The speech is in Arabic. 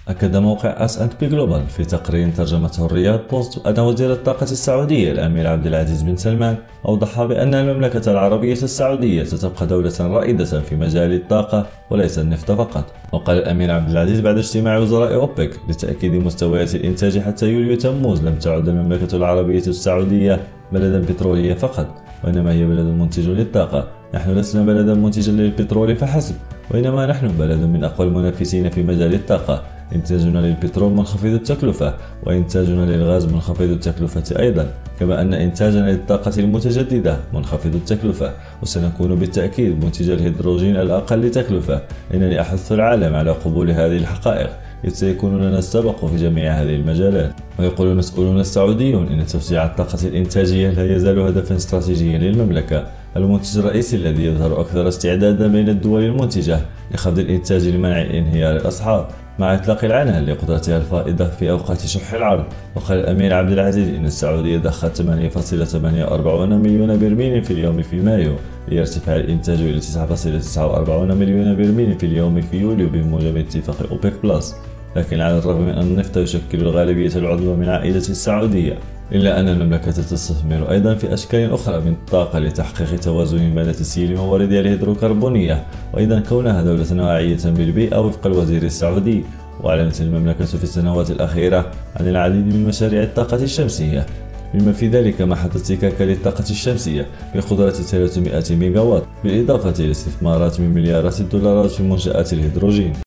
أكد موقع S&P Global في تقرير ترجمته الرياض بوست أن وزير الطاقة السعودية الأمير عبد العزيز بن سلمان أوضح بأن المملكة العربية السعودية ستبقى دولة رائدة في مجال الطاقة وليس النفط فقط. وقال الأمير عبد العزيز بعد اجتماع وزراء أوبك لتأكيد مستويات الإنتاج حتى يوليو تموز: لم تعد المملكة العربية السعودية بلدا بتروليا فقط، وإنما هي بلد منتج للطاقة. نحن لسنا بلدا منتجا للبترول فحسب، وإنما نحن بلد من أقوى المنافسين في مجال الطاقة. إنتاجنا للبترول منخفض التكلفة، وإنتاجنا للغاز منخفض التكلفة أيضا، كما أن إنتاجنا للطاقة المتجددة منخفض التكلفة، وسنكون بالتأكيد منتج الهيدروجين الأقل تكلفة. إنني أحث العالم على قبول هذه الحقائق، إذ سيكون لنا السبق في جميع هذه المجالات. ويقول المسؤولون السعوديون إن توسيع الطاقة الإنتاجية لا يزال هدفا استراتيجيا للمملكة. المنتج الرئيسي الذي يظهر أكثر استعدادا بين الدول المنتجة لخفض الإنتاج لمنع انهيار الأسعار مع إطلاق العنان لقدرتها الفائضة في أوقات شح العرض. وقال الأمير عبد العزيز إن السعودية ضخت 8.48 مليون برميل في اليوم في مايو، ليرتفع الإنتاج إلى 9.49 مليون برميل في اليوم في يوليو بموجب اتفاق أوبك بلس. لكن على الرغم من أن النفط يشكل الغالبية العظمى من عائدة السعودية، إلا أن المملكة تستثمر أيضا في أشكال أخرى من الطاقة لتحقيق توازن بين تسييل مواردها الهيدروكربونية، وأيضا كونها دولة واعية بالبيئة وفق الوزير السعودي. وأعلنت المملكة في السنوات الأخيرة عن العديد من مشاريع الطاقة الشمسية، بما في ذلك محطة سيكاكا للطاقة الشمسية بقدرة 300 ميجاوات، بالإضافة إلى استثمارات من مليارات الدولارات في منشآت الهيدروجين.